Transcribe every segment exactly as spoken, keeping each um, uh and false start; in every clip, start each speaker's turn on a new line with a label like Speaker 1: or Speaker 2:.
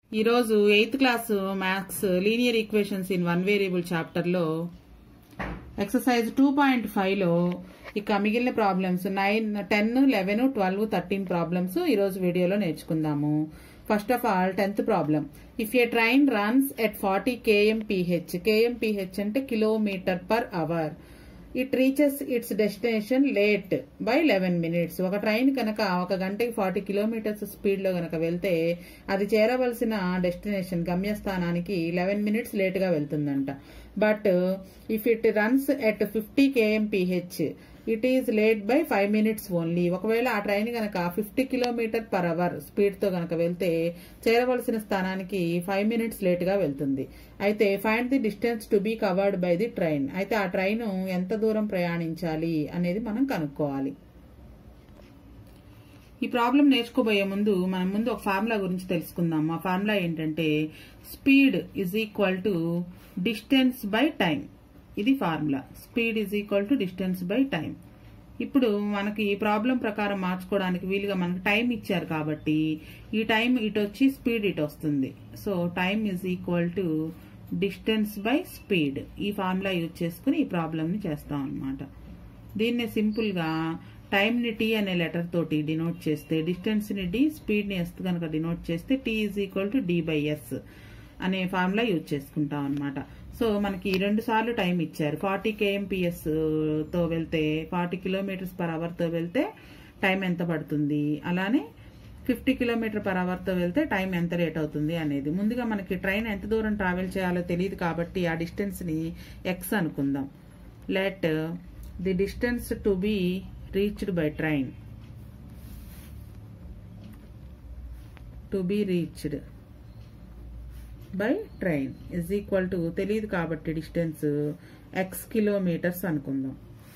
Speaker 1: ఈ రోజు eighth class maths linear equations in one variable chapter లో ఎక్సర్సైజ్ టూ పాయింట్ ఫైవ్ లో ఇక మిగిలిన problems nine ten eleven twelve thirteen problems ఈ రోజు వీడియోలో నేర్చుకుందాము. First of all tenth problem. If a train runs at forty KMPH, KMPH అంటే kilometre per hour, it reaches its destination late by eleven minutes. ఒక train కనుక ఒక గంటకి forty kilometres speed లో కనుక వెళ్తే అది చేరవలసిన డెస్టినేషన్ గమ్యస్థానానికి లెవెన్ మినిట్స్ లేట్ గా వెళ్తుందంట. But if it runs at fifty KMPH, it is late by five minutes only. ఒకవేళ ఆ ట్రైన్ కనుక fifty kilometre per hour speed తో కనుక వెళ్తే చేరవలసిన స్థానానికి ఫైవ్ మినిట్స్ లేట్ గా వెళ్తుంది. అయితే find the distance to be covered by the train. అయితే ఆ ట్రైన్ ఎంత దూరం ప్రయాణించాలి అనేది మనం కనుక్కోవాలి. ఈ ప్రాబ్లం నేర్చుకోబోయే ముందు మనం ముందు ఒక ఫార్ములా గురించి తెలుసుకుందాం. ఆ ఫార్ములా ఏంటంటే speed is equal to distance by time. ఇది formula. Speed is equal to distance by time. ఇప్పుడు మనకి ఈ ప్రాబ్లం ప్రకారం మార్చుకోవడానికి వీలుగా మనకి టైం ఇచ్చారు కాబట్టి ఈ టైం ఇటు వచ్చి స్పీడ్ ఇటు వస్తుంది. So time is equal to distance by speed. ఈ ఫార్ములా యూజ్ చేసుకుని ఈ ప్రాబ్లం ని చేస్తాం అనమాట. దీన్ని సింపుల్ గా టైం ని టీ అనే లెటర్ తోటి డినోట్ చేస్తే, డిస్టెన్స్ ని డి, స్పీడ్ ని ఎస్ కనుక డినోట్ చేస్తే T is equal to D by S అనే ఫార్ములా యూజ్ చేసుకుంటాం అనమాట. సో మనకి రెండు సార్లు టైం ఇచ్చారు. ఫార్టీ కేఎంపీఎస్ తో వెళ్తే, ఫార్టీ కిలోమీటర్స్ పర్ అవర్ తో వెళ్తే టైం ఎంత పడుతుంది, అలానే ఫిఫ్టీ కిలోమీటర్ పర్ అవర్ తో వెళ్తే టైం ఎంత లేట్ అవుతుంది అనేది. ముందుగా మనకి ట్రైన్ ఎంత దూరం ట్రావెల్ చేయాలో తెలియదు కాబట్టి ఆ డిస్టెన్స్ ని ఎక్స్ అనుకుందాం. Let the distance to be reached by train to be reached by train is equal to, తెలియదు కాబట్టి డిస్టెన్స్ ఎక్స్ కిలోమీటర్స్ అనుకుందాం.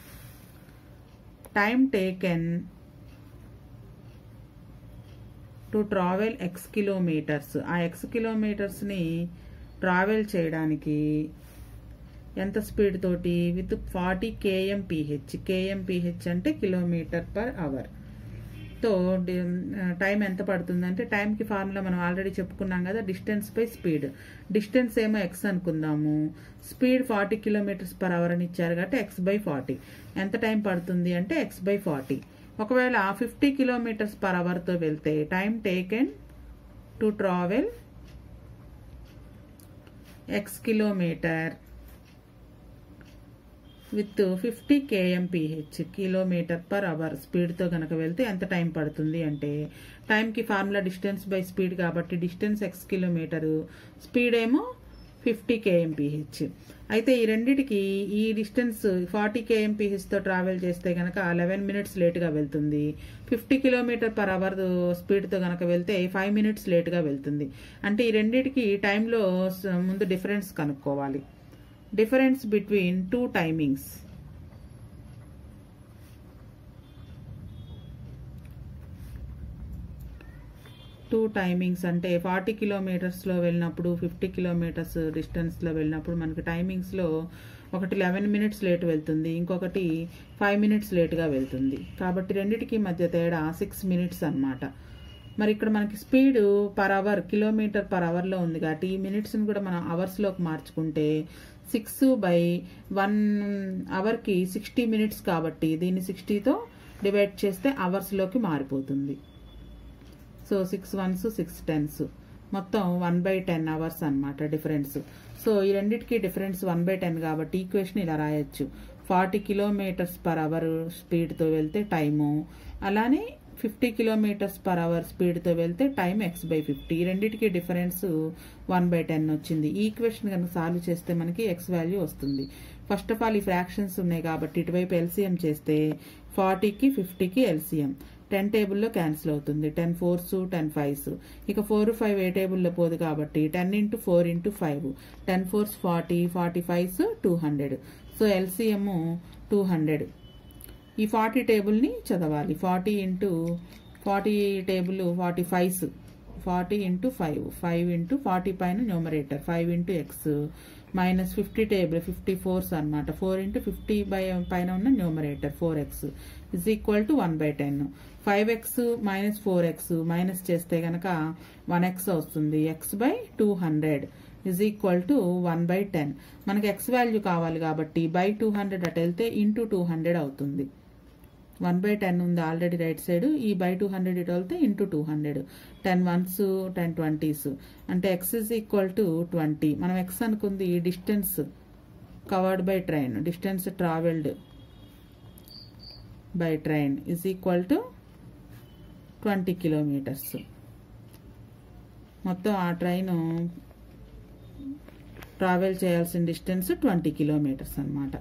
Speaker 1: Time taken to travel X kilometres. ఆ ఎక్స్ కిలోమీటర్స్ ని ట్రావెల్ చేయడానికి ఎంత స్పీడ్ తోటి, విత్ ఫార్టీ కేఎంపీహెచ్. కేఎంపీహెచ్ అంటే kilometre per hour తో టైం ఎంత పడుతుందంటే, టైంకి ఫార్ములా మనం ఆల్రెడీ చెప్పుకున్నాం కదా, డిస్టెన్స్ బై స్పీడ్. డిస్టెన్స్ ఏమో ఎక్స్ అనుకుందాము, speed forty kilometres per hour అని ఇచ్చారు కాబట్టి ఎక్స్ బై ఫార్టీ. ఎంత టైం పడుతుంది అంటే ఎక్స్ బై ఫార్టీ. ఒకవేళ ఫిఫ్టీ కిలోమీటర్స్ పర్ అవర్ తో వెళ్తే time taken to travel X kilometre with fifty KMPH, kilometre per hour speed తో గనక వెళ్తే ఎంత టైం పడుతుంది అంటే, టైంకి ఫార్ములా డిస్టెన్స్ బై స్పీడ్ కాబట్టి డిస్టెన్స్ ఎక్స్ కిలోమీటరు, స్పీడ్ ఏమో ఫిఫ్టీ కేఎంపీహెచ్. అయితే ఈ రెండిటికి ఈ డిస్టెన్స్ ఫార్టీ కేఎంపీహెచ్ తో ట్రావెల్ చేస్తే గనక లెవెన్ మినిట్స్ లేట్ గా వెళ్తుంది. Fifty kilometre per hour speed తో గనక వెళ్తే ఫైవ్ మినిట్స్ లేట్ గా వెళ్తుంది. అంటే ఈ రెండిటికి టైంలో ముందు డిఫరెన్స్ కనుక్కోవాలి. Difference between two timings. Two timings అంటే ఫార్టీ కిలోమీటర్స్ లో వెళ్ళినప్పుడు, ఫిఫ్టీ కిలోమీటర్స్ డిస్టెన్స్ లో వెళ్ళినప్పుడు మనకి టైమింగ్స్ లో ఒకటి లెవెన్ మినిట్స్ లేట్ వెళ్తుంది, ఇంకొకటి ఫైవ్ మినిట్స్ లేట్ గా వెళ్తుంది. కాబట్టి రెండిటికి మధ్య తేడా సిక్స్ మినిట్స్ అన్నమాట. మరి ఇక్కడ మనకి speed per hour kilometre per hour లో ఉంది కాబట్టి ఈ మినిట్స్ ని కూడా మనం అవర్స్ లోకి మార్చుకుంటే సిక్స్ బై వన్ అవర్ కి సిక్స్టీ మినిట్స్ కాబట్టి దీన్ని సిక్స్టీతో డివైడ్ చేస్తే అవర్స్ లోకి మారిపోతుంది. So six ones six tens, మొత్తం వన్ బై టెన్ అవర్స్ అనమాట డిఫరెన్స్. సో ఈ రెండింటికి డిఫరెన్స్ వన్ బై టెన్ కాబట్టి ఈక్వేషన్ ఇలా రాయొచ్చు. Forty kilometres per hour speed తో వెళ్తే టైము, అలానే fifty kilometres per hour speed తో వెళ్తే టైం ఎక్స్ బై ఫిఫ్టీ. ఈ రెండింటికి డిఫరెన్స్ వన్ బై టెన్ వచ్చింది. ఈ ఈక్వేషన్ కనుక సాల్వ్ చేస్తే మనకి ఎక్స్ వాల్యూ వస్తుంది. ఫస్ట్ ఆఫ్ ఆల్ ఈ ఫ్రాక్షన్స్ ఉన్నాయి కాబట్టి ఇటువైపు ఎల్సిఎం చేస్తే ఫార్టీకి ఫిఫ్టీకి ఎల్సిఎం టెన్ టేబుల్లో క్యాన్సిల్ అవుతుంది. టెన్ ఫోర్స్ టెన్ ఫైవ్స్, ఇక ఫోర్ ఫైవ్ ఏ టేబుల్లో పోదు కాబట్టి ten into four into five, ten fours forty, forty fives two hundred. So LCM two hundred. ఈ ఫార్టీ టేబుల్ ని చదవాలి. Forty into forty table forty fives, forty into five, five into forty పైన numerator, five into X, minus fifty table fifty fours అనమాట. Four into fifty by పైన ఉన్న numerator four X is equal to one by ten. Five X minus four X minus చేస్తే గనక one X వస్తుంది. X by two hundred is equal to one by ten. మనకి X value కావాలి కాబట్టి by two hundred అటు వెళ్తే into two hundred అవుతుంది. One by ten ఉంది ఆల్రెడీ రైట్ సైడ్, ఈ బై టూ హండ్రెడ్ ఇటు వెళ్తే into two hundred. Ten ones ten twenties అంటే X is equal to twenty. మనం ఎక్స్ అనుకుంది distance covered by train, distance travelled by train is equal to twenty kilometres. మొత్తం ఆ train travel చేయాల్సిన distance twenty kilometres అనమాట.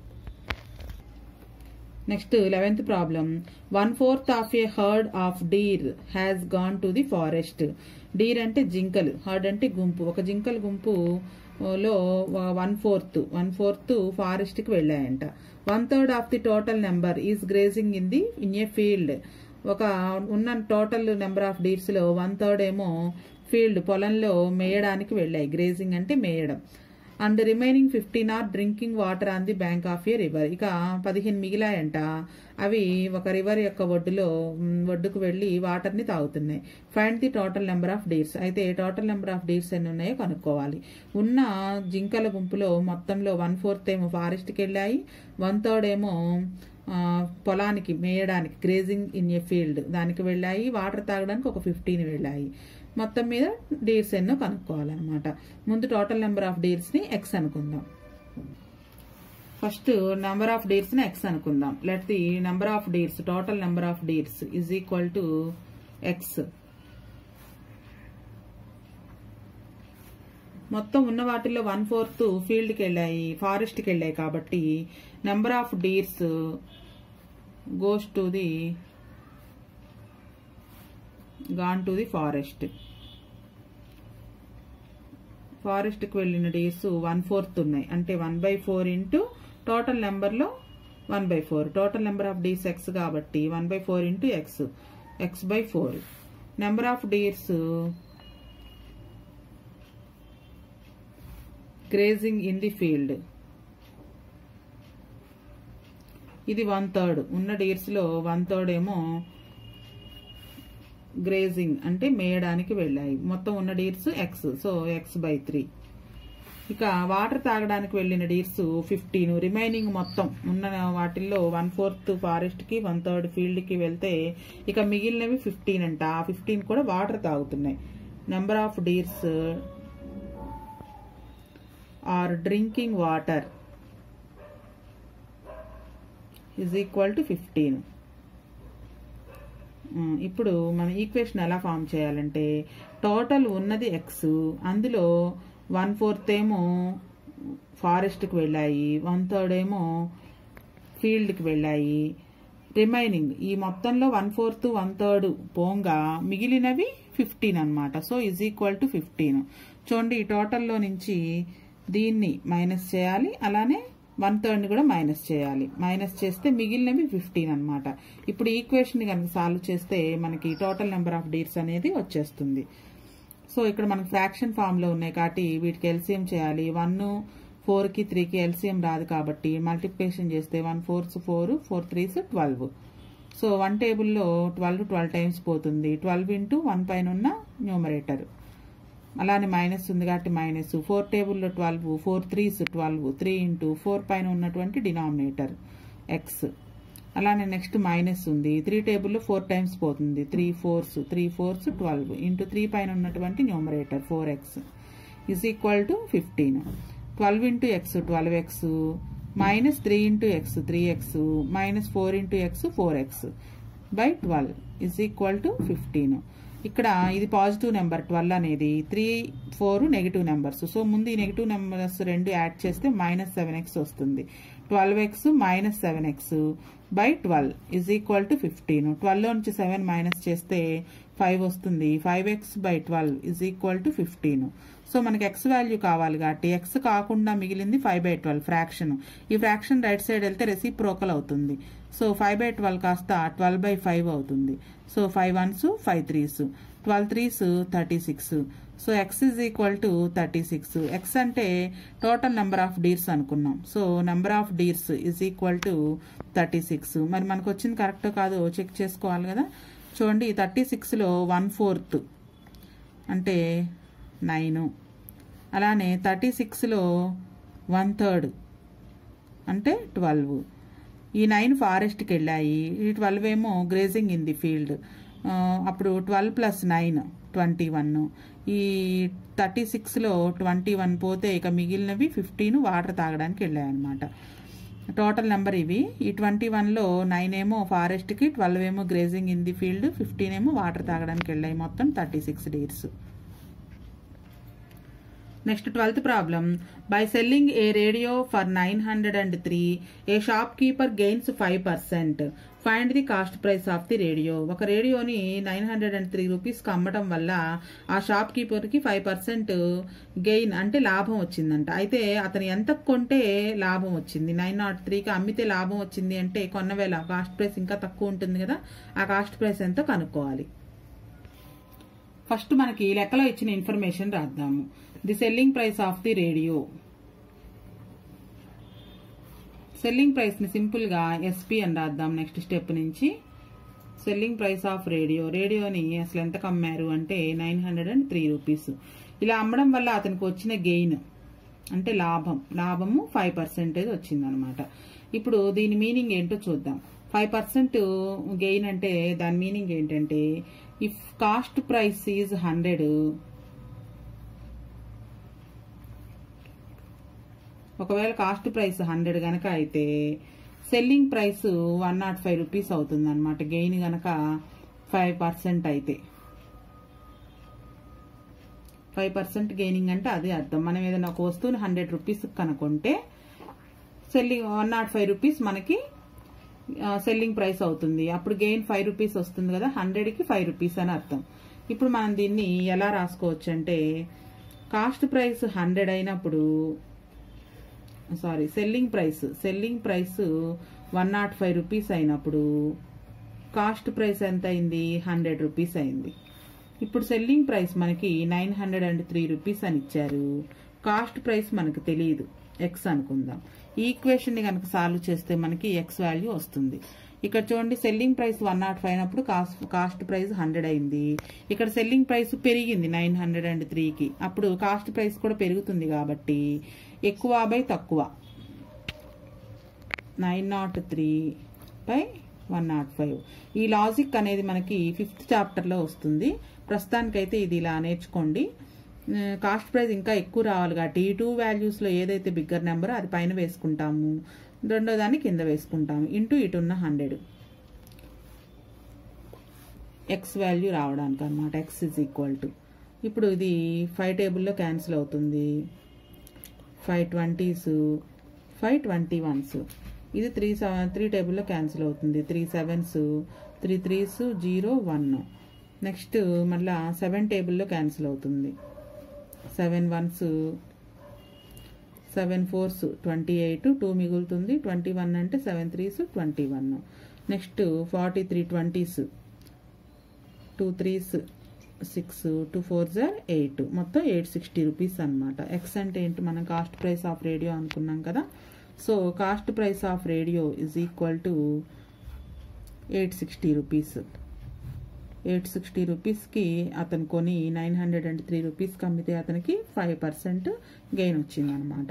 Speaker 1: Next eleventh problem. One fourth of a herd of deer has gone to the forest. Deer అంటే జింకలు, herd అంటే గుంపు. ఒక జింకల గుంపులో one fourth one fourth forest కి వెళ్ళాయంట. One third of the total number is grazing in the in a field. ఒక ఉన్న టోటల్ నెంబర్ ఆఫ్ డీర్స్ లో వన్ థర్డ్ ఏమో ఫీల్డ్ పొలంలో మేయడానికి వెళ్ళాయి. గ్రేజింగ్ అంటే మేయడం. And remaining fifteen are drinking water on the bank of a river. ఇక పదిహేను మిగిలాయంట, అవి ఒక రివర్ యొక్క ఒడ్డులో ఒడ్డుకు వెళ్లి వాటర్ ని తాగుతున్నాయి. Find the total number of deers. అయితే టోటల్ నెంబర్ ఆఫ్ డీర్స్ ఎన్ని ఉన్నాయో కనుక్కోవాలి. ఉన్న జింకల గుంపులో మొత్తంలో వన్ ఫోర్త్ ఏమో ఫారెస్ట్కి వెళ్ళాయి, వన్ థర్డ్ ఏమో పొలానికి మేయడానికి గ్రేజింగ్ ఇన్ ఏ ఫీల్డ్ దానికి వెళ్ళాయి, వాటర్ తాగడానికి ఒక ఫిఫ్టీన్ వెళ్ళాయి. మొత్తం మీద డీర్స్ ఎన్నో కనుక్కోవాలన్నమాట. ముందు టోటల్ నెంబర్ ఆఫ్ డీర్స్ ని ఎక్స్ అనుకుందాం. ఫస్ట్ నెంబర్ ఆఫ్ డీర్స్ ని ఎక్స్ అనుకుందాం. Let the number of deers, total number of deers is equal to X. మొత్తం ఉన్న వాటిల్లో వన్ ఫోర్త్ ఫీల్డ్కి వెళ్ళాయి, ఫారెస్ట్కి వెళ్ళాయి కాబట్టి number of deers goes to the gone to the forest. Forest కి వెళ్ళిన డీర్స్ వన్ ఫోర్త్ ఉన్నాయి అంటే one by four into total number లో one by four. Total number of deers X కాబట్టి one by four into X, X by four. Number of deers grazing in the field, ఇది one third. ఉన్న deers లో one third ఏమో grazing అంటే మేయడానికి వెళ్ళాయి. మొత్తం ఉన్న deers X, so X by three. ఇక వాటర్ తాగడానికి వెళ్ళిన డీర్స్ ఫిఫ్టీన్. రిమైనింగ్ మొత్తం ఉన్న వాటిల్లో వన్ ఫోర్త్ ఫారెస్ట్ కి వన్ థర్డ్ ఫీల్డ్ కి వెళ్తే ఇక మిగిలినవి ఫిఫ్టీన్ అంట. ఆ ఫిఫ్టీన్ కూడా వాటర్ తాగుతున్నాయి. Number of deers are drinking water is equal to fifteen. ఇప్పుడు మన ఈక్వేషన్ ఎలా ఫామ్ చేయాలంటే టోటల్ ఉన్నది ఎక్స్, అందులో వన్ ఫోర్త్ ఏమో ఫారెస్ట్కి వెళ్ళాయి, వన్ థర్డ్ ఏమో ఫీల్డ్కి వెళ్ళాయి. రిమైనింగ్ ఈ మొత్తంలో వన్ ఫోర్త్ వన్ థర్డ్ పోంగా మిగిలినవి ఫిఫ్టీన్ అనమాట. So is equal to fifteen. చూడండి ఈ టోటల్లో నుంచి దీన్ని మైనస్ చేయాలి, అలానే వన్ థర్డ్ ని కూడా మైనస్ చేయాలి. మైనస్ చేస్తే మిగిలినవి ఫిఫ్టీన్ అనమాట. ఇప్పుడు ఈక్వేషన్ ని కనుక సాల్వ్ చేస్తే మనకి టోటల్ నెంబర్ ఆఫ్ డీర్స్ అనేది వచ్చేస్తుంది. సో ఇక్కడ మనకి ఫ్రాక్షన్ ఫామ్ లో ఉన్నాయి కాబట్టి వీటికి ఎల్సిఎం చేయాలి. వన్ ఫోర్ కి త్రీ కి ఎల్సిఎం రాదు కాబట్టి మల్టిప్లికేషన్ చేస్తే one fours four, four threes twelve. So one టేబుల్లో ట్వెల్వ్ ట్వెల్వ్ టైమ్స్ పోతుంది. ట్వెల్వ్ ఇంటూ వన్ పైన ఉన్న న్యూమరేటర్, అలానే మైనస్ ఉంది కాబట్టి మైనస్. ఫోర్ టేబుల్లో twelve, four threes twelve, three into four పైన ఉన్నటువంటి డినామినేటర్ ఎక్స్. అలానే నెక్స్ట్ మైనస్ ఉంది. త్రీ టేబుల్లో ఫోర్ టైమ్స్ పోతుంది. Three fours, three fours twelve into three పైన ఉన్నటువంటి numerator four X is equal to fifteen. Twelve into X twelve X, minus three into X three X, minus four into X four X by twelve is equal to fifteen. ఇక్కడ ఇది positive number twelve అనేది, three four negative numbers. So ముందు ఈ negative numbers రెండు add చేస్తే minus seven X వస్తుంది. Twelve X minus seven X by twelve is equal to fifteen. Twelve లో నుంచి సెవెన్ మైనస్ చేస్తే ఫైవ్ వస్తుంది. Five X by twelve is equal to fifteen. So మనకి ఎక్స్ వాల్యూ కావాలి కాబట్టి ఎక్స్ కాకుండా మిగిలింది ఫైవ్ బై ట్వెల్వ్ ఫ్రాక్షన్. ఈ ఫ్రాక్షన్ రైట్ సైడ్ వెళ్తే రెసిప్రోకల్ అవుతుంది. సో ఫైవ్ బై ట్వెల్వ్ కాస్త ట్వెల్వ్ బై ఫైవ్ అవుతుంది. So five ones five threes, twelve threes thirty six. So X is equal to thirty six. X అంటే total number of deers అనుకున్నాం. So number of deers is equal to thirty six. మరి మనకు వచ్చింది correct కాదో check చేసుకోవాలి కదా. చూడండి, thirty సిక్స్లో వన్ ఫోర్త్ అంటే నైన్, అలానే థర్టీ సిక్స్లో వన్ థర్డ్ అంటే ట్వెల్వ్. ఈ నైన్ ఫారెస్ట్కి వెళ్ళాయి, ఈ ట్వెల్వ్ ఏమో గ్రేజింగ్ ఇన్ ది ఫీల్డ్. అప్పుడు twelve plus nine twenty one. ఈ థర్టీ సిక్స్లో ట్వంటీ వన్ పోతే ఇక మిగిలినవి ఫిఫ్టీన్ వాటర్ తాగడానికి వెళ్ళాయి అనమాట. టోటల్ నెంబర్ ఇవి. ఈ ట్వంటీ వన్లో నైన్ ఏమో ఫారెస్ట్కి, ట్వెల్వ్ ఏమో grazing in the field, fifteen ఏమో వాటర్ తాగడానికి వెళ్ళాయి. మొత్తం thirty six deers. Next twelfth problem. By selling a radio for nine hundred and three a shop keeper gains five percent. Find the cost price of the radio. ఒక రేడియోని nine hundred and three రూపీస్కి అమ్మటం వల్ల ఆ shop కీపర్కి five percent gain అంటే లాభం వచ్చిందంట. అయితే అతను ఎంత కొంటే లాభం వచ్చింది? నైన్ నాట్ త్రీకి అమ్మితే లాభం వచ్చింది అంటే కొన్న వేళ కాస్ట్ ప్రైస్ ఇంకా తక్కువ ఉంటుంది కదా. ఆ కాస్ట్ ప్రైస్ ఎంతో కనుక్కోవాలి. ఫస్ట్ మనకి లెక్కలో ఇచ్చిన ఇన్ఫర్మేషన్ రాద్దాము. The selling price of the radio. Selling price ని సింపుల్ గా ఎస్పీ అని రాద్దాం. నెక్స్ట్ స్టెప్ నుంచి సెల్లింగ్ ప్రైస్ ఆఫ్ రేడియో. రేడియోని అసలు ఎంతకు అమ్మారు అంటే nine hundred and three rupees. ఇలా అమ్మడం వల్ల అతనికి వచ్చిన గెయిన్ అంటే లాభం, లాభము ఫైవ్ పర్సెంటేజ్ వచ్చిందనమాట. ఇప్పుడు దీని మీనింగ్ ఏంటో చూద్దాం. ఫైవ్ పర్సెంట్ గెయిన్ అంటే దాని మీనింగ్ ఏంటంటే, if cost price is hundred, ఒకవేళ కాస్ట్ ప్రైస్ హండ్రెడ్ గనక అయితే selling price one nought five rupees అవుతుంది అనమాట. గెయిన్ గనక ఫైవ్ పర్సెంట్ అయితే, ఫైవ్ పర్సెంట్ గెయినింగ్ అంటే అదే అర్థం. మనం ఏదైనా ఒక వస్తువుని హండ్రెడ్ రూపీస్ కనుక్కుంటే selling one nought five rupees మనకి సెల్లింగ్ ప్రైస్ అవుతుంది. అప్పుడు గెయిన్ ఫైవ్ రూపీస్ వస్తుంది కదా. హండ్రెడ్కి ఫైవ్ రూపీస్ అని అర్థం. ఇప్పుడు మనం దీన్ని ఎలా రాసుకోవచ్చు అంటే, కాస్ట్ ప్రైస్ హండ్రెడ్ అయినప్పుడు sorry selling price selling price one nought five rupees అయినప్పుడు కాస్ట్ ప్రైస్ ఎంత అయింది? హండ్రెడ్ రూపీస్ అయింది. ఇప్పుడు సెల్లింగ్ ప్రైస్ మనకి nine hundred and three rupees అని ఇచ్చారు. కాస్ట్ ప్రైస్ మనకు తెలియదు, ఎక్స్ అనుకుందాం. ఈ ఈక్వేషన్ ని కనుక సాల్వ్ చేస్తే మనకి ఎక్స్ వాల్యూ వస్తుంది. ఇక్కడ చూడండి, selling price one nought five అయినప్పుడు కాస్ట్ కాస్ట్ ప్రైస్ హండ్రెడ్ అయింది. ఇక్కడ సెల్లింగ్ ప్రైస్ పెరిగింది నైన్ హండ్రెడ్ అండ్ త్రీకి. అప్పుడు కాస్ట్ ప్రైస్ కూడా పెరుగుతుంది కాబట్టి ఎక్కువ బై తక్కువ, nine nought three by one nought five. ఈ లాజిక్ అనేది మనకి ఫిఫ్త్ చాప్టర్లో వస్తుంది. ప్రస్తుతానికైతే ఇది ఇలా నేర్చుకోండి. కాస్ట్ ప్రైస్ ఇంకా ఎక్కువ రావాలి కాబట్టి ఈ టూ వాల్యూస్లో ఏదైతే బిగ్గర్ నెంబరో అది పైన వేసుకుంటాము, రెండో దాన్ని కింద వేసుకుంటాము. ఇంటూ ఇటున్న హండ్రెడ్ ఎక్స్ వాల్యూ రావడానికి అనమాట. ఎక్స్ ఇజ్ ఈక్వల్ టు, ఇప్పుడు ఇది ఫైవ్ టేబుల్లో క్యాన్సిల్ అవుతుంది. Five twenties, five twenty ones. ఇది త్రీ సెవెన్ త్రీ టేబుల్లో క్యాన్సిల్ అవుతుంది. Three sevens, three threes, zero one. Next మళ్ళా సెవెన్ టేబుల్లో క్యాన్సిల్ అవుతుంది. Seven ones, seven fours twenty eight, two మిగులుతుంది. ట్వంటీ వన్ అంటే seven threes twenty one. Next forty three twenties, two threes six, two fours are eight, మొత్తం eight sixty rupees అనమాట. X అంటే ఏంటి? మనం కాస్ట్ ప్రైస్ ఆఫ్ రేడియో అనుకున్నాం కదా. So cost price of radio is equal to eight sixty rupees. Eight sixty రూపీస్కి అతను కొని నైన్ హండ్రెడ్ అండ్ త్రీ రూపీస్కి అమ్మితే అతనికి ఫైవ్ పర్సెంట్ గెయిన్ వచ్చిందనమాట.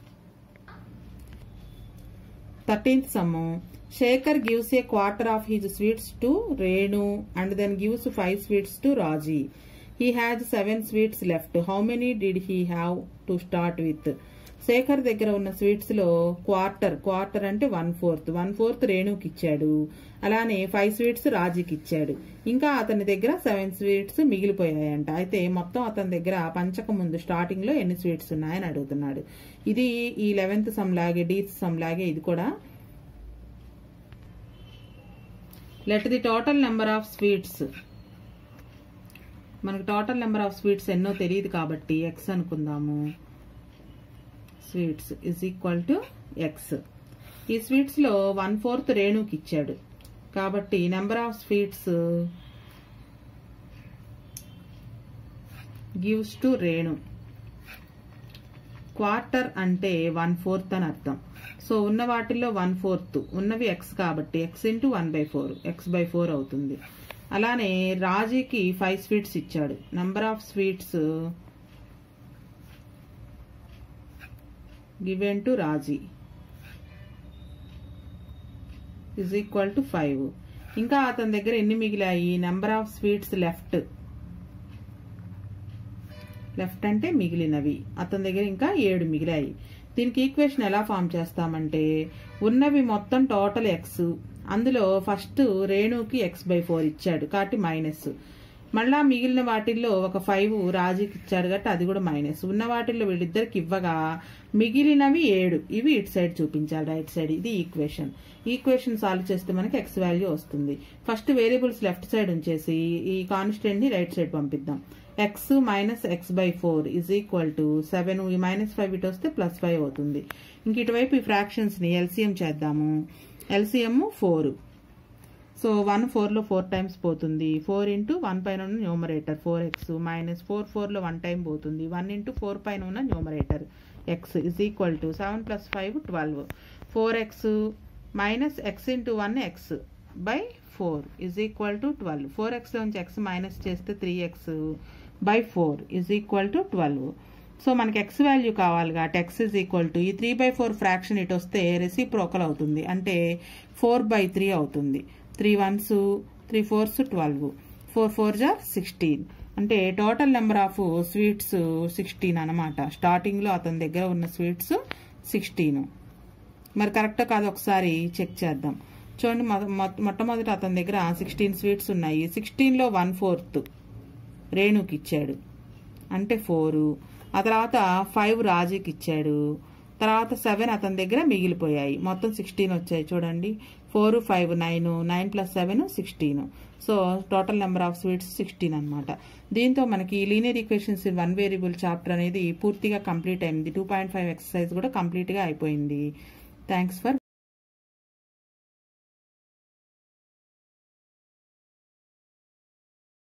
Speaker 1: Thirteenth sum. Shekhar gives a quarter of his sweets to Renu and then gives five sweets to Raji. He has seven sweets left. How many did he have to start with? Shekhar దగ్గర ఉన్న sweets లో quarter, quarter అంటే one fourth, one fourth రేణుకి ఇచ్చాడు. అలానే five sweets రాజీకి ఇచ్చాడు. ఇంకా అతని దగ్గర సెవెన్ స్వీట్స్ మిగిలిపోయాయంట. అయితే మొత్తం అతని దగ్గర పంచక ముందు స్టార్టింగ్ లో ఎన్ని స్వీట్స్ ఉన్నాయని అడుగుతున్నాడు. ఇది ఈ లెవెన్త్ సమ్ లాగే, డీత్ సమ్ లాగే ఇది కూడా. Let the total number of sweets. మనకు టోటల్ నెంబర్ ఆఫ్ స్వీట్స్ ఎన్నో తెలియదు కాబట్టి ఎక్స్ అనుకుందాము. Sweets is equal to x. ఈ స్వీట్స్ లో వన్ ఫోర్త్ రేణుకి ఇచ్చాడు కాబట్టి number of sweets gives to Renu. Quarter అంటే వన్ ఫోర్త్ అని అర్థం. సో ఉన్న వాటిల్లో వన్ ఫోర్త్ ఉన్నవి ఎక్స్ కాబట్టి x into one by four X by four అవుతుంది. అలానే రాజీకి ఫైవ్ స్వీట్స్ ఇచ్చాడు. Number of sweets given to Raji is equal to five. ఇంకా అతని దగ్గర ఎన్ని మిగిలాయి? Number of sweets left left అంటే మిగిలినవి. అతని దగ్గర ఇంకా ఏడు మిగిలాయి. దీనికి ఈక్వేషన్ ఎలా ఫామ్ చేస్తామంటే ఉన్నవి మొత్తం టోటల్ ఎక్స్, అందులో ఫస్ట్ రేణుకి ఎక్స్ బై ఫోర్ ఇచ్చాడు కాబట్టి మైనస్, మళ్ళా మిగిలిన వాటిల్లో ఒక ఫైవ్ రాజీకి ఇచ్చాడు కాబట్టి అది కూడా మైనస్. ఉన్న వాటిల్లో వీళ్ళిద్దరికి ఇవ్వగా మిగిలినవి ఏడు, ఇవి ఇటు సైడ్ చూపించాలి రైట్ సైడ్. ఇది ఈక్వేషన్. ఈక్వేషన్ సాల్వ్ చేస్తే మనకి ఎక్స్ వాల్యూ వస్తుంది. ఫస్ట్ వేరియబుల్స్ లెఫ్ట్ సైడ్ ఉంచేసి ఈ కాన్స్టెంట్ ని రైట్ సైడ్ పంపిద్దాం. X minus x by four is equal to seven. ఈ మైనస్ ఫైవ్ ఇటు వస్తే ప్లస్ ఫైవ్ అవుతుంది. ఇంక ఇటువైపు ఈ ఫ్రాక్షన్స్ ని ఎల్సిఎం చేద్దాము. LCM four. So one four లో ఫోర్ టైమ్స్ పోతుంది. ఫోర్ ఇంటూ వన్ పైన ఉన్న numerator four X minus four four లో వన్ టైం పోతుంది. వన్ ఇంటూ ఫోర్ పైన ఉన్న numerator x is equal to seven plus five twelve. Four X minus x into one x by four is equal to twelve. Four x నుంచి x minus చేస్తే three x by four is equal to twelve. So మనకి X value కావాలి కాబట్టి x is equal to ఈ three by four fraction ఇటు వస్తే reciprocal అవుతుంది, అంటే ఫోర్ బై త్రీ అవుతుంది. Three ones three fours twelve, four fours are sixteen. అంటే total number of sweets sixteen అనమాట. స్టార్టింగ్ లో అతని దగ్గర ఉన్న స్వీట్స్ సిక్స్టీన్. మరి కరెక్టా కాదు ఒకసారి చెక్ చేద్దాం. చూడండి, మొట్టమొదటి అతని దగ్గర సిక్స్టీన్ స్వీట్స్ ఉన్నాయి. సిక్స్టీన్ లో వన్ ఫోర్త్ రేణుకి ఇచ్చాడు అంటే ఫోర్. ఆ తర్వాత ఫైవ్ రాజీకి ఇచ్చాడు. తర్వాత సెవెన్ అతని దగ్గర మిగిలిపోయాయి. మొత్తం సిక్స్టీన్ వచ్చాయి చూడండి. Four five nine, nine plus seven sixteen. So total number of sweets sixteen అనమాట. దీంతో మనకి linear equations in one variable chapter అనేది పూర్తిగా కంప్లీట్ అయింది. టూ పాయింట్ ఫైవ్ ఎక్సర్సైజ్ కూడా కంప్లీట్ గా అయిపోయింది. Thanks for